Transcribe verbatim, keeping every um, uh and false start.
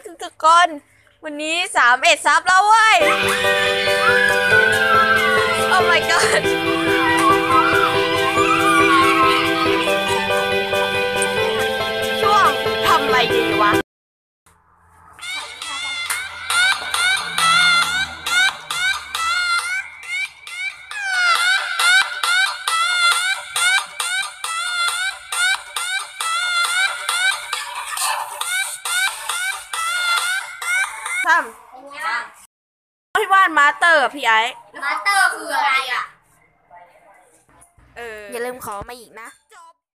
ทุกคนวันนี้สามเอ็ดซับแล้วเว้ยโอ้ my god ช่วงทำอะไรดีวะทำพี่วาดมาสเตอร์พี่ไอ้มาสเตอร์คืออะไรอ่ะเอออย่าลืมขอมาอีกนะจ